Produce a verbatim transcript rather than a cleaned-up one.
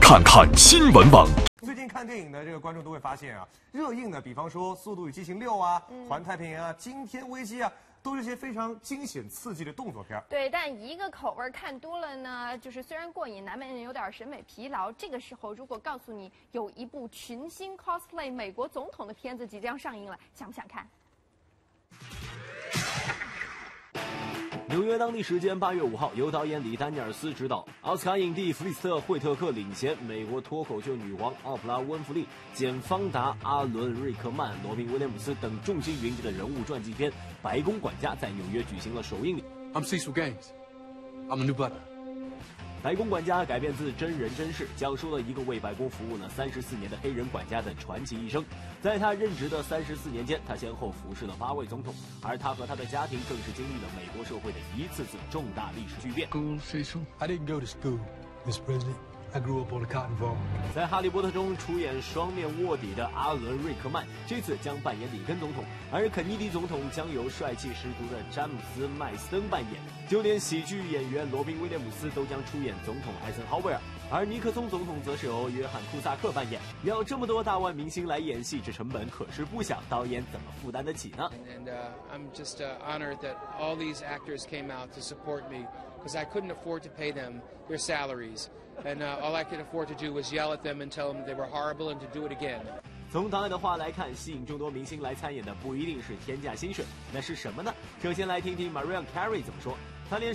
看看新闻网。 最近看电影的这个观众都会发现啊，热映的，比方说《速度与激情六》啊，嗯《环太平洋》啊，《惊天危机》啊，都是些非常惊险刺激的动作片。 对，但一个口味看多了呢，就是虽然过瘾，难免有点审美疲劳。这个时候，如果告诉你有一部群星 cosplay 美国总统的片子即将上映了，想不想看？ 纽约当地时间八月五号，由导演里丹尼尔斯执导，奥斯卡影帝弗里斯特·惠特克领衔，美国脱口秀女王奥普拉·温弗利、简·方达、阿伦·瑞克曼、罗宾·威廉姆斯等众星云集的人物传记片《白宫管家》在纽约举行了首映礼。 I'm Cecil Gaines. I'm a new butler. 白宫管家改编自真人真事，讲述了一个为白宫服务了三十四年的黑人管家的传奇一生。在他任职的三十四年间，他先后服侍了八位总统，而他和他的家庭更是经历了美国社会的一次次重大历史巨变。 School, Cecil? I didn't go to school, Mister President. I grew up on a cotton farm. 在《哈利波特》中出演双面卧底的阿伦·瑞克曼，这次将扮演里根总统，而肯尼迪总统将由帅气十足的詹姆斯·麦斯登扮演。就连喜剧演员罗宾·威廉姆斯都将出演总统艾森豪威尔，而尼克松总统则是由约翰·库萨克扮演。要这么多大腕明星来演戏，这成本可是不小，导演怎么负担得起呢 ？And uh, I'm just uh, honored that all these actors came out to support me because I couldn't afford to pay them their salaries. And uh, all I could afford to do was yell at them and tell them they were horrible and to do it again. 从导演的话来看，吸引众多明星来参演的不一定是天价薪水，那是什么呢？首先来听听 Mariah Carey 怎么说。她连